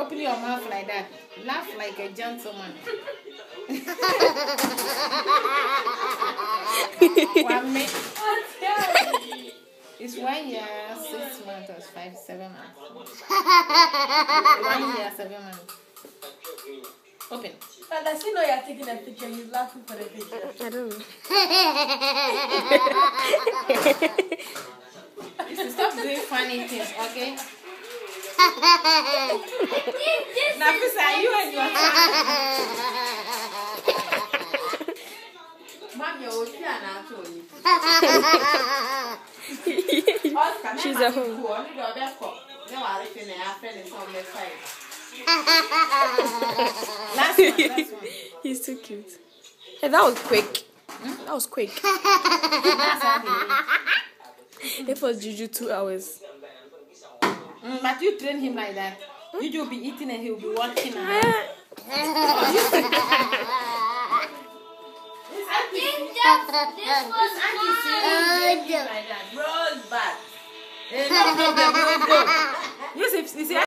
open your mouth like that. Laugh like a gentleman. 1 minute. It's 1 year, 6 months, or 7 months. 1 year, 7 months. Open. But does he know you're taking a picture? He's laughing for the picture. I don't know. You should stop doing funny things, okay? Nafisa, you and your Mom, you're She's at home. Last one. He's too cute. Hey, that was quick. That was quick. It was Juju 2 hours. But you train him like that. You will be eating and he'll be walking around. Roll back. No problem. You see.